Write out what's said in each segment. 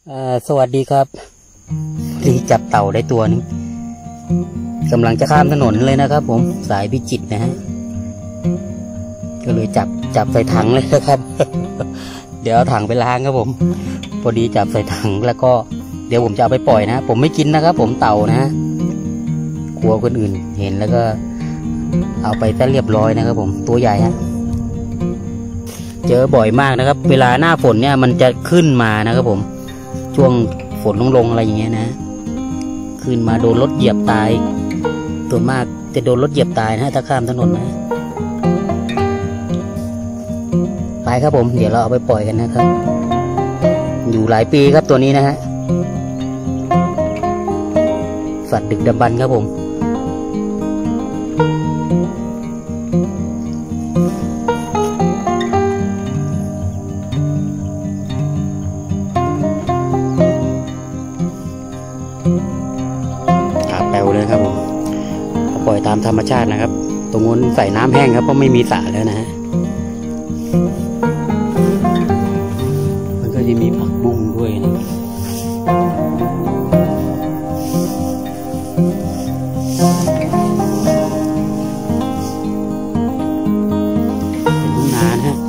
สวัสดีครับที่จับเต่าได้ตัวนึงกำลังจะข้ามถนนเลยนะครับผมสายพิจิตรนะฮะก็เลยจับใส่ถังเลยนะครับ เดี๋ยวเอาถังไปล้างครับผมพอดีจับใส่ถังแล้วก็เดี๋ยวผมจะเอาไปปล่อยนะผมไม่กินนะครับผมเต่านะกลัวคนอื่นเห็นแล้วก็เอาไปซะเรียบร้อยนะครับผมตัวใหญ่ฮะเจอบ่อยมากนะครับเวลาหน้าฝนเนี่ยมันจะขึ้นมานะครับผมช่วงฝนลงอะไรอย่างเงี้ยนะขึ้นมาโดนรถเหยียบตายตัวมากจะโดนรถเหยียบตายนะถ้าข้ามถนนนะไปครับผมเดี๋ยวเราเอาไปปล่อยกันนะครับอยู่หลายปีครับตัวนี้นะฮะสัตว์ดึกดำบรรพ์ครับผมแปลวเลยครับผมปล่อยตามธรรมชาตินะครับตรงนู้นใส่น้ำแห้งครับเพราะไม่มีสระแล้วนะฮะมันก็จะมีผักบุ้งด้วยนะเป็นนานฮะ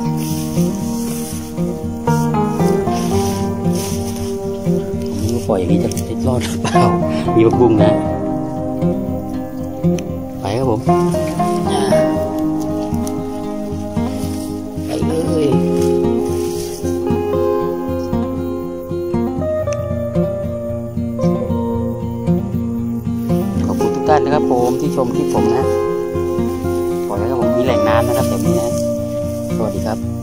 ผมก็ปล่อยอย่างนี้จะรอดหรือเปล่ามีผักบุ้งนะไปครับผมไปเลยขอบคุณทุกท่านนะครับผมที่ชมคลิปผมนะขอให้ครับผมมีแหล่งน้ำนะครับแบบนี้นะสวัสดีครับ